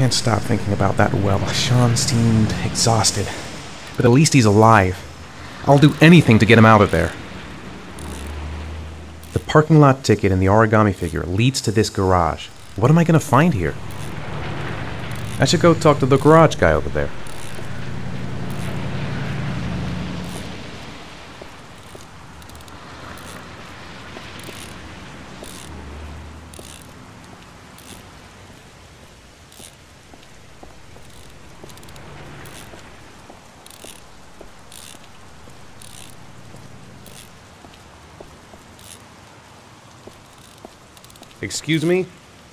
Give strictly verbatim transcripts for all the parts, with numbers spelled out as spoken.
Can't stop thinking about that well. Sean seemed exhausted. But at least he's alive. I'll do anything to get him out of there. The parking lot ticket and the origami figure leads to this garage. What am I going to find here? I should go talk to the garage guy over there. Excuse me?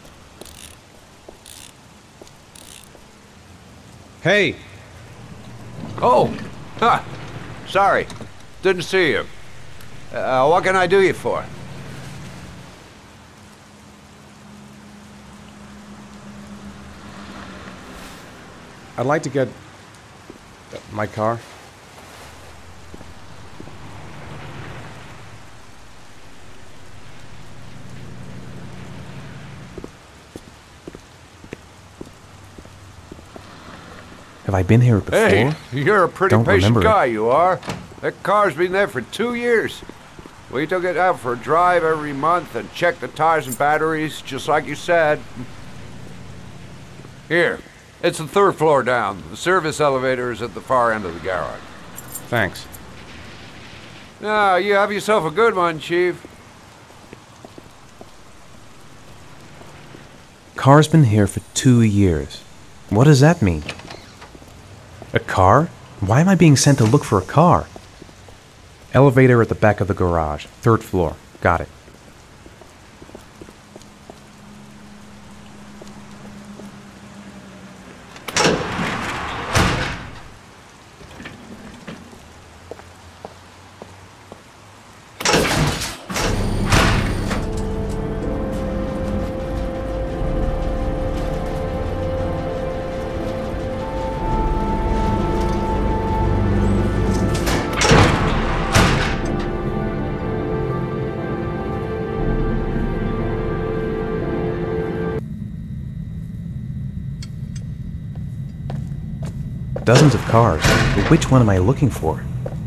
Hey! Oh! Huh. Sorry. Didn't see you. Uh, what can I do you for? I'd like to get... my car. Have I been here before? Hey, you're a pretty Don't patient guy, it. you are. That car's been there for two years. We took it out for a drive every month and checked the tires and batteries, just like you said. Here, it's the third floor down. The service elevator is at the far end of the garage. Thanks. Now, you have yourself a good one, Chief. Car's been here for two years. What does that mean? A car? Why am I being sent to look for a car? Elevator at the back of the garage. Third floor. Got it. Dozens of cars, but which one am I looking for?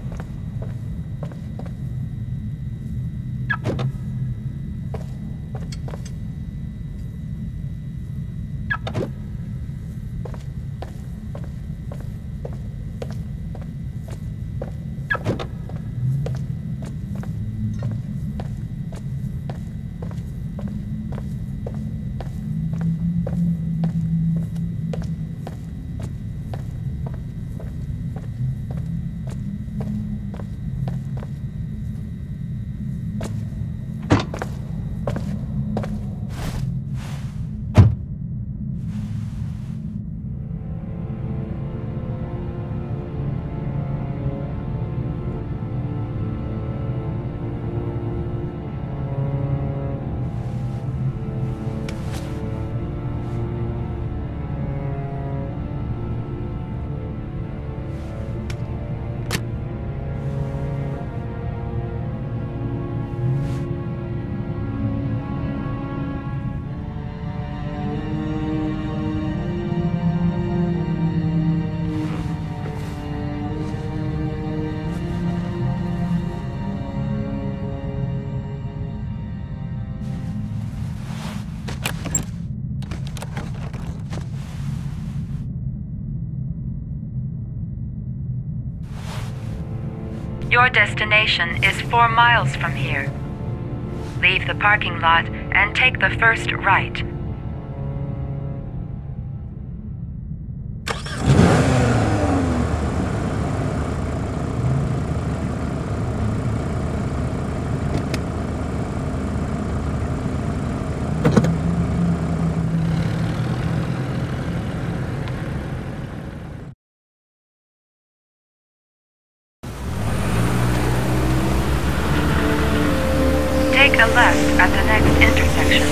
Your destination is four miles from here. Leave the parking lot and take the first right. Take a left at the next intersection.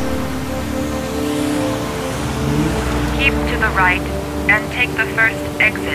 Keep to the right and take the first exit.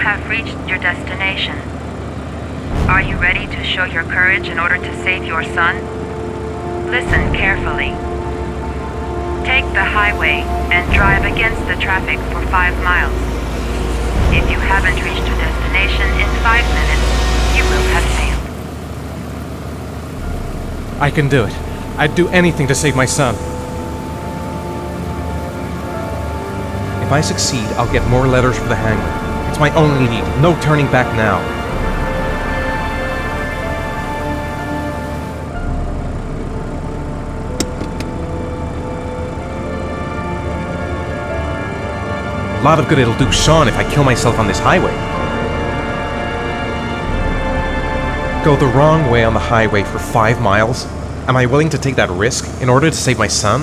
have reached your destination. Are you ready to show your courage in order to save your son? Listen carefully. Take the highway and drive against the traffic for five miles. If you haven't reached your destination in five minutes, you will have failed. I can do it. I'd do anything to save my son. If I succeed, I'll get more letters for the hangar. It's my only need. No turning back now. A lot of good it'll do Sean if I kill myself on this highway. Go the wrong way on the highway for five miles? Am I willing to take that risk in order to save my son?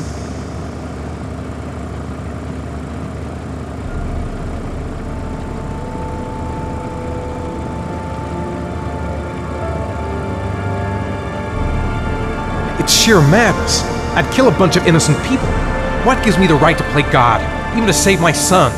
It's sheer madness. I'd kill a bunch of innocent people. What gives me the right to play God, even to save my son?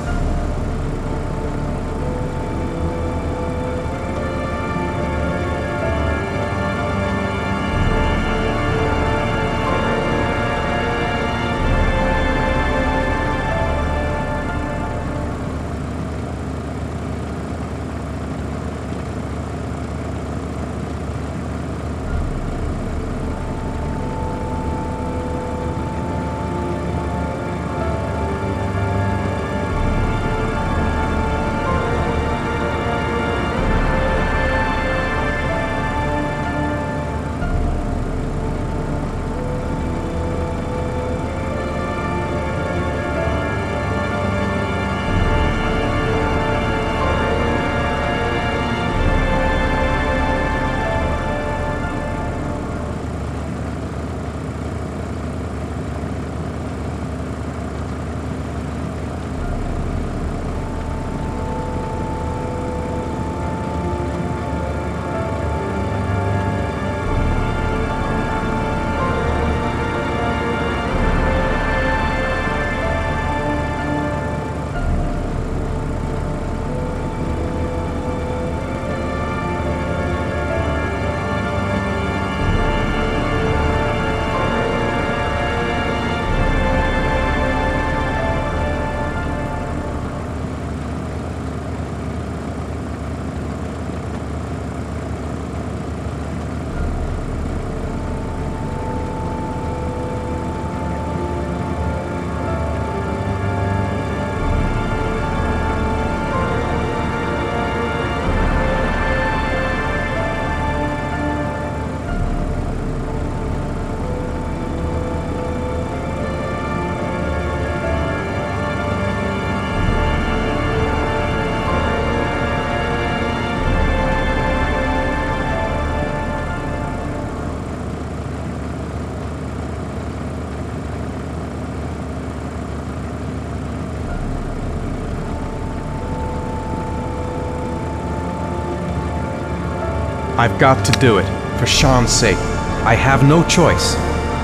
I've got to do it, for Sean's sake. I have no choice.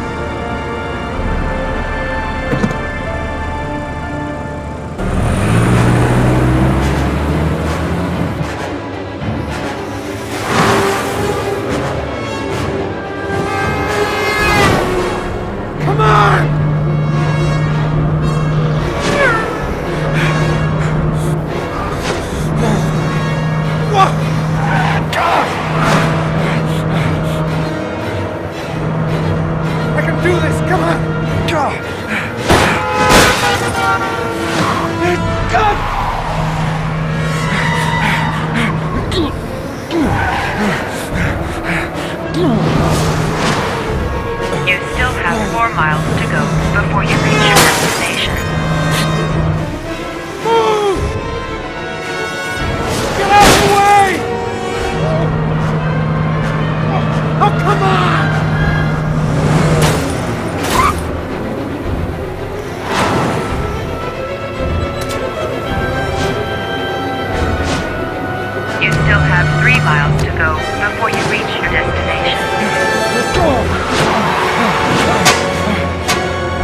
Come on! Do this, come on! God! You still have four miles to go before you reach your destination. Move! Get out of the way! Oh, come on! You still have three miles to go before you reach your destination.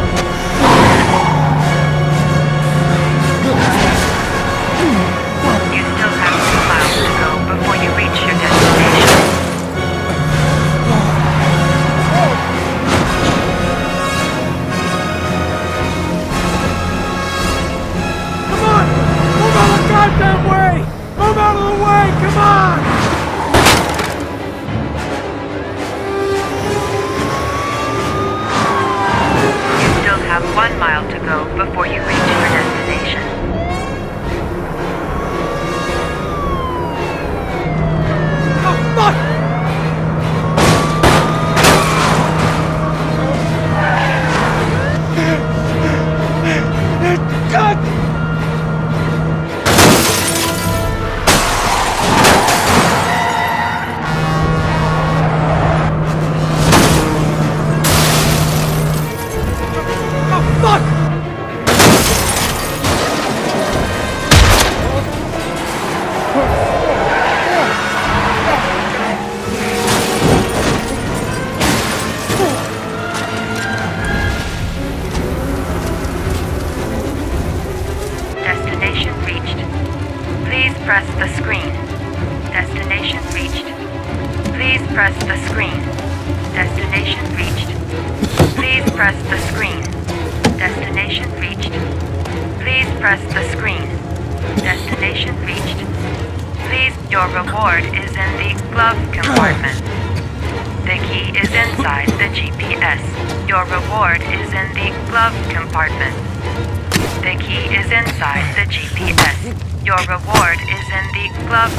press the screen. Destination reached. Please, your reward is in the glove compartment. The key is inside the G P S. Your reward is in the glove compartment. The key is inside the G P S. Your reward is in the glove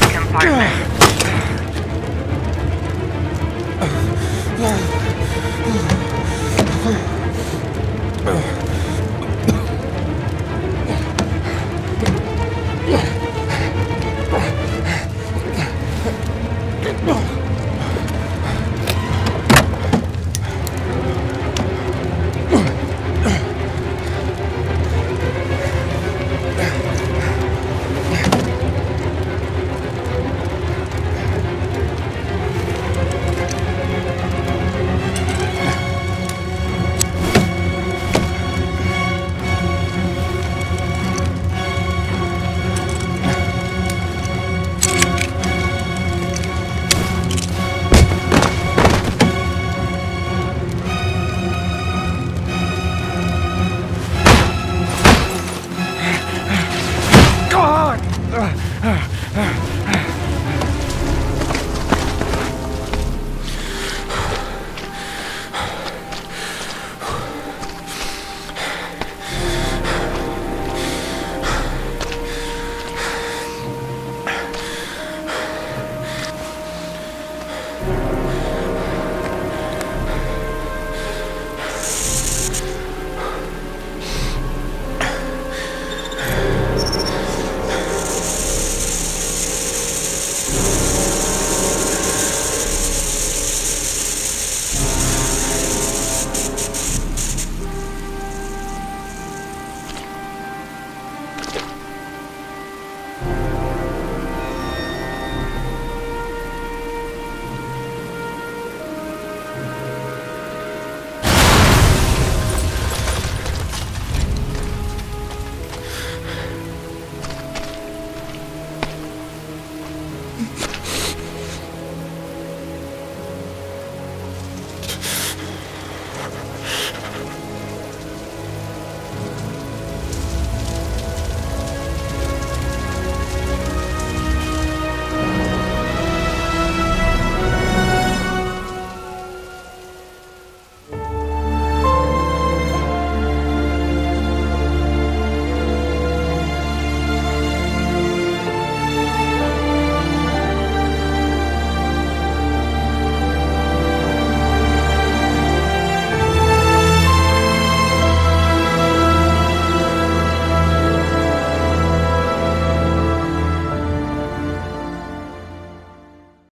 compartment.